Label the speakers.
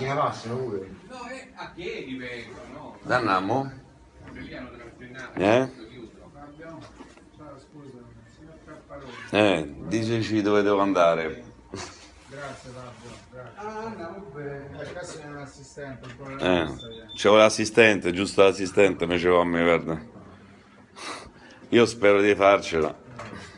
Speaker 1: macchina passano pure.
Speaker 2: No, a piedi vengono, no?
Speaker 3: Andiamo?
Speaker 2: Belliano della veterinara.
Speaker 4: Scusa, signor Capparone.
Speaker 3: Diceci dove devo andare.
Speaker 4: Grazie Fabio, grazie.
Speaker 2: Andiamo bene.
Speaker 4: Questo è un assistente, un po'
Speaker 3: C'ho l'assistente, giusto l'assistente mi c'è a me, guarda. Io spero di farcela.